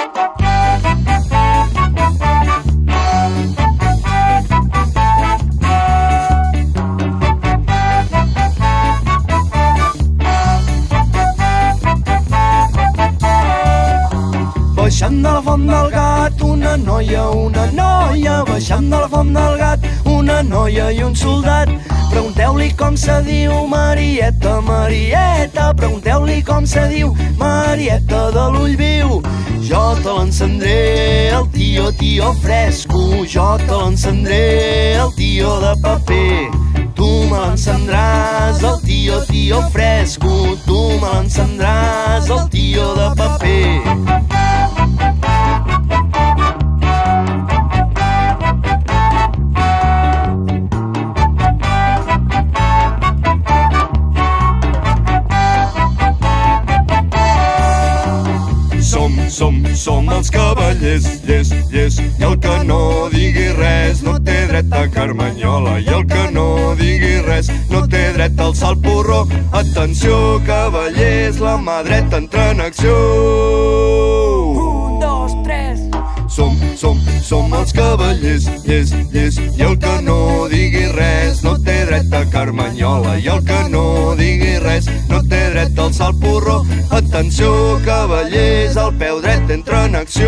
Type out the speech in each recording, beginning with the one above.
Baixant de la font del gat, una noia, baixant de la font del gat, una noia i un soldat. Pregunteu-li com se diu Marieta, Marieta, pregunteu-li com se diu Marieta de l'ull viu. Jo te l'encendré, el tio fresco, jo te l'encendré, el tio de paper. Tu me l'encendràs, el tio fresco, tu me l'encendràs, el tio de paper. Som els cavallers, lles, i el que no digui res no té dret a carmanyola, i el que no digui res no té dret a alçar el porró. Atenció, cavallers, la mà dreta entra en acció. 1, 2, 3. Som els cavallers, lles, i el que no digui res no té dret a carmanyola, i el que no digui res no té dret a alçar el porró. Atenció, cavallers, el peu dret entra en acció.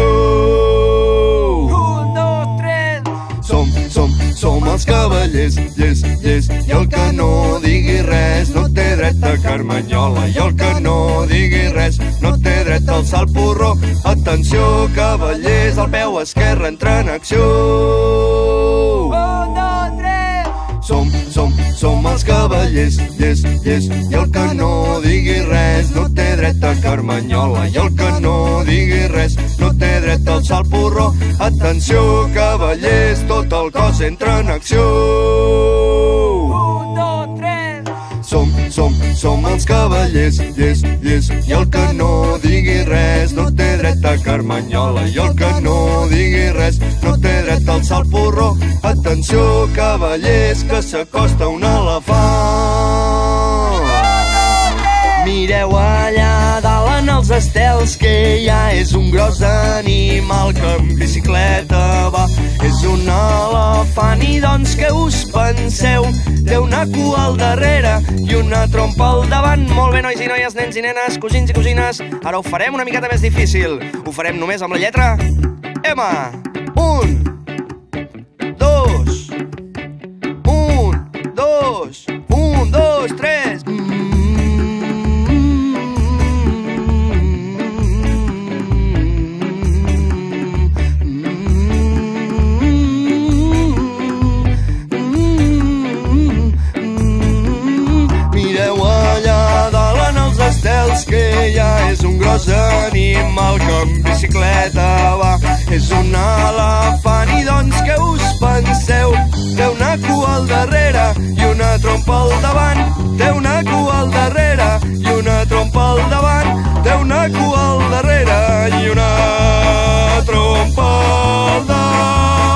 1, 2, 3. Som els cavallers, lles, i el que no digui res no té dret a carmanyola, i el que no digui res no té dret a alçar el porró. Atenció, cavallers, el peu esquerre entra en acció. 1, 2, 3. Som els cavallers, lles, i el que no digui res no té dret a carmanyola, i el que no digui res no té dret a alçar el porró. Atenció, cavallers, tot el cos entra en acció. 1, 2, 3. Som els cavallers, lles, i el que no digui res no té dret a carmanyola, i el que no digui res no té dret a alçar el porró. Atenció, cavallers, que s'acosta un elefant. Mireu allà dalt en els estels que ja és un gros animal que en bicicleta va. És un elefant i doncs què us penseu? Té una cua al darrere i una trompa al davant. Molt bé, nois i noies, nens i nenes, cosins i cosines. Ara ho farem una miqueta més difícil. Ho farem només amb la lletra M. 1, 2, 1, 2, 1, 2, 3. Que ja és un gros animal que en bicicleta va. És un elefant i doncs què us penseu? Té una cua al darrere i una trompa al davant. Té una cua al darrere i una trompa al davant. Té una cua al darrere i una trompa al davant.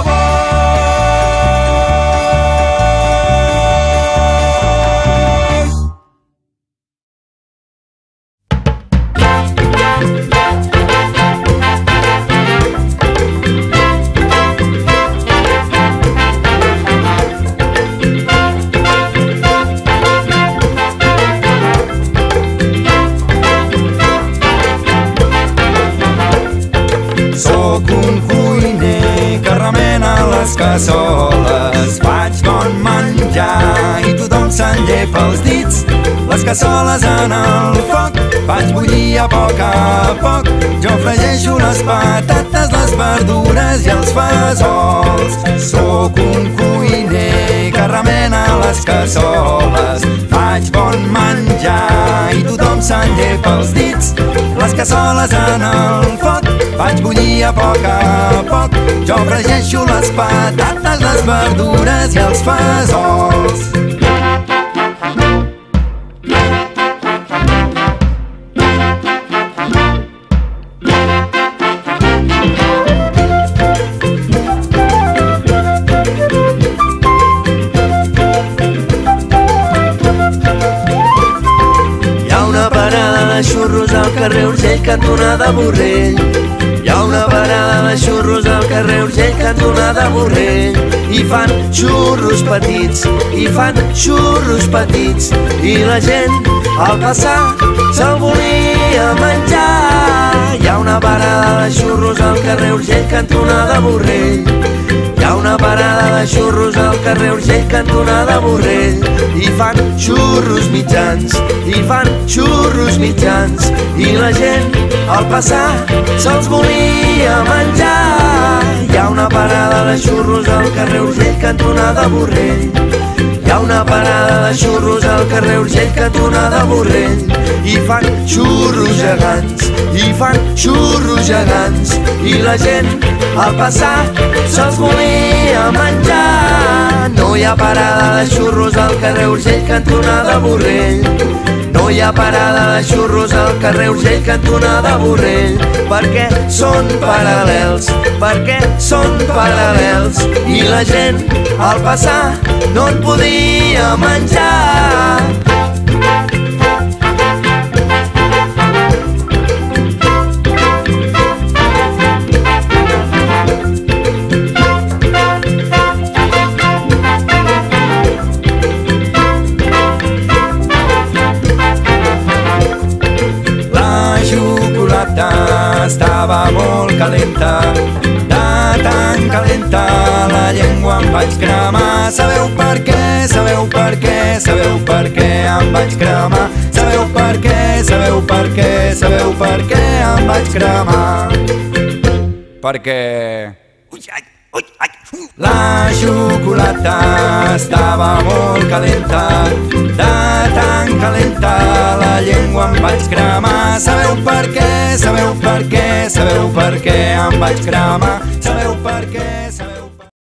Cassoles, faig bon menjar i tothom se'n llepa els dits. Les cassoles en el foc faig bullir a poc. Jo fregeixo les patates, les verdures i els fesols. Sóc un cuiner que remena les cassoles. Faig bon menjar i tothom se'n llepa els dits. Les cassoles en el foc faig bullir a poc. Jo fregeixo les patates, les verdures i els fesols. Hi ha una parada de xurros al carrer Urgell, cantonada Borrell. Hi ha una carrer Urgell, cantonada Borrell. I fan xurros petits, i fan xurros petits, i la gent al passar se'l volia menjar. Hi ha una parada de xurros al carrer Urgell, cantonada Borrell. Hi ha una parada de xurros al carrer Urgell, cantonada Borrell. I fan xurros mitjans, i fan xurros mitjans, i la gent al passar se'ls volia menjar. Hi ha una parada de xurros al carrer Urgell, cantonada Borrell. Hi ha una parada de xurros al carrer Urgell, cantonada Borrell. I fan xurros gegants, i fan xurros gegants, i la gent al passar se'ls volia menjar. No hi ha parada de xurros al carrer Urgell, cantonada Borrell. No hi ha parada de xurros al carrer Urgell, cantonada Borrell, perquè són paral·lels, perquè són paral·lels, i la gent al passar no en podia menjar. Estava molt calenta, de tan calenta la llengua em vaig cremar. Sabeu per què, sabeu per què, sabeu per què em vaig cremar? Sabeu per què, sabeu per què, sabeu per què em vaig cremar? Perquè... La xocolata estava molt calenta, de tan calenta la llengua em vaig cremar. Sabeu per què, sabeu per què, sabeu per què em vaig cremar? Sabeu per què?